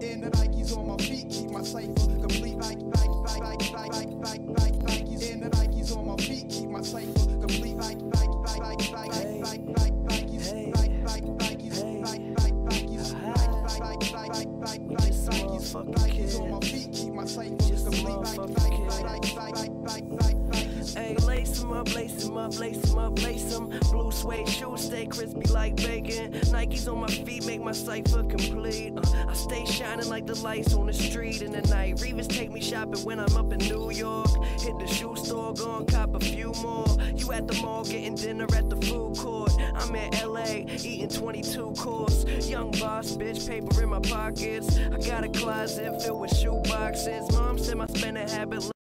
And the Nikes on my feet keep my cipher complete. Nikes and the Nikes on my feet keep my cipher complete. Nikes on my feet keep my cipher complete. Hey, lace 'em up, lace 'em up, lace 'em up, lace 'em. Blue suede shoes stay crispy like bacon. Nikes on my feet make my cipher complete. I stay shining like the lights on the street in the night. Revis take me shopping when I'm up in New York. Hit the shoe store, go and cop a few more. You at the mall getting dinner at the food court. I'm in LA eating 22 course. Young boss, bitch, paper in my pockets. I got a closet filled with shoe boxes. Mom said my spending habit